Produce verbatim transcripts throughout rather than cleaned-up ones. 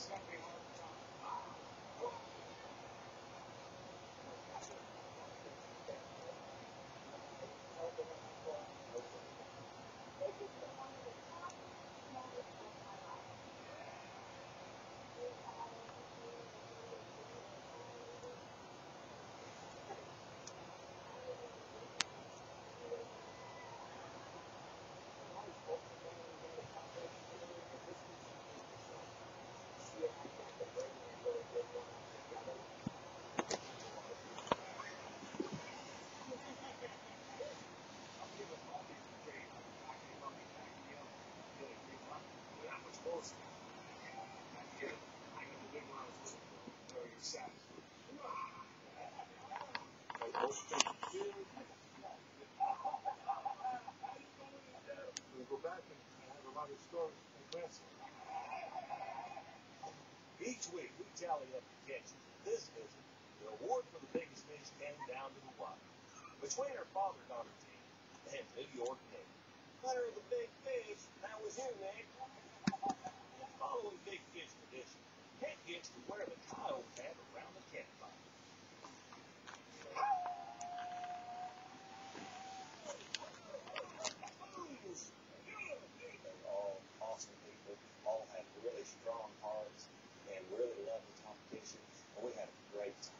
Each week, we tally up the catches. This visit, the award for the biggest fish came down to the wire. Between our father-daughter team and New York Nick. Winner of the big fish, that was you, Nick. And following big fish tradition, Nick gets to wear the coyote hat around the campfire. They're all awesome people, all have really strong hearts, and really love the competition, and we had a great time.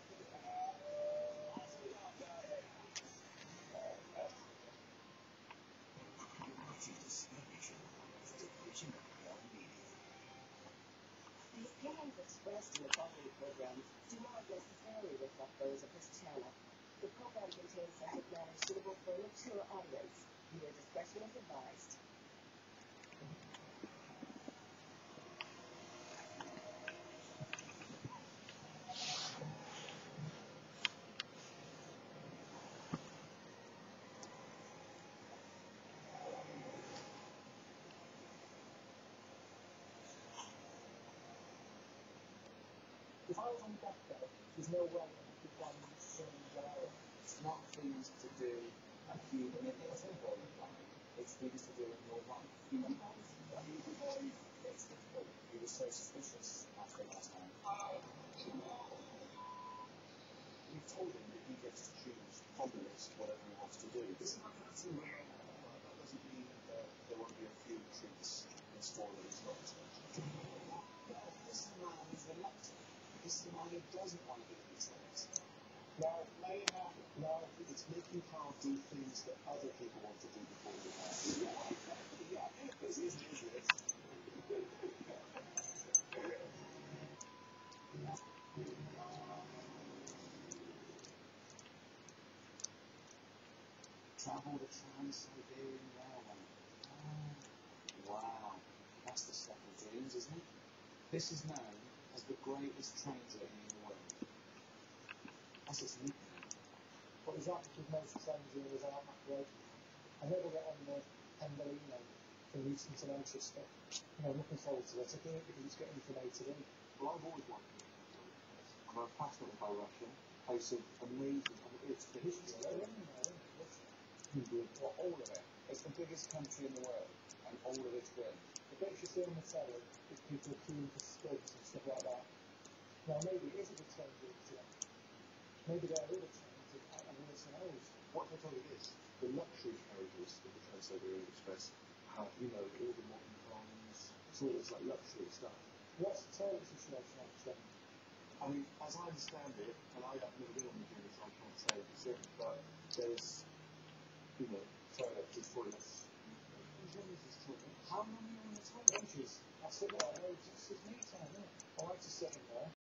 The opinions expressed in the following program do not necessarily reflect those of this channel. The program contains subject matter suitable for a mature audience. Viewer discretion is advised. If I was on deathbed, there's no way that I could one same day. It's not things to do at you, I mean, it's important, it's things to do in your life. You know, it's difficult. You were so suspicious after last time. We've told him that he gets to choose from the list whatever he wants to do. This is not that doesn't mean that there won't be a few treats in store that he's not expecting. This is a man who's reluctant. This is a man who doesn't want to do these things. Now, may it happen? No, it's making Carl do things that other people want to do before you have. Yeah, this is business. Travel the Trans-Siberian Railway. Oh, wow. That's the stuff of dreams, isn't it? This is known as the greatest train journey in the world. That's its nickname. What is that? Because most train journeys are on that road. I never get on the Pendolino from Euston to Manchester. You know, I'm looking forward to it. I do it because it's getting from A to B. Well, I've always wanted to do it. I'm a passionate about Russia. Place of amazing, I mean, it's the history of it. Well, all of it. It's the biggest country in the world, and all of it's great. The bits you see on the telly is people queuing for spuds and stuff like that. Now, maybe it is a good train journey today. Maybe there are other trains that are worse than ours. What if I tell you this? The luxury carriages of the Trans-Siberian Express have, you know, all the modern cars. It's all this like luxury stuff. What's the toilet situation on the train? I mean, as I understand it, and I have never been on the journey, so I can't say for certain, but there's, you know, toilets, just toilets. How many are on the toilet? Benches. That's it, right? It's just me time, isn't it? I like to sit in there.